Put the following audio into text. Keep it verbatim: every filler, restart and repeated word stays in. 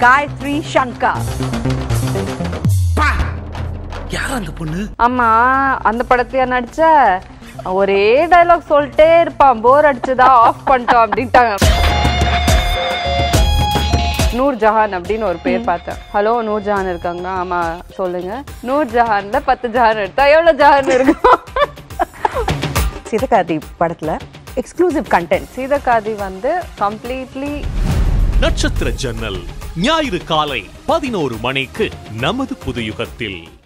காயத்ரி சங்கர். யார் அந்த பொண்ணு? ஆமா, அந்த படத்தையா நடிச்ச? ஒரே டயலாக் சொல்லிட்டே இருப்பான், போர் அடிச்சதா ஆஃப் பண்ணிட்டோம் அப்படின்ட்டாங்க. நூர் ஜஹான் அப்படின்னு ஒரு பேர் பார்த்தேன். ஹலோ நூர் ஜஹான் இருக்காங்களா? ஆமா சொல்லுங்க. நூர் ஜஹான்ல பத்து ஜஹான் எடுத்தா எவ்வளவு ஜஹான் இருக்கும்? சீதகாதி படத்துல எக்ஸ்க்ளூசிவ் கண்டென்ட். சீதகாதி வந்து கம்ப்ளீட்லி நட்சத்திர ஜன்னல் ஞாயிறு காலை பதினோரு மணிக்கு நமது புதுயுகத்தில்.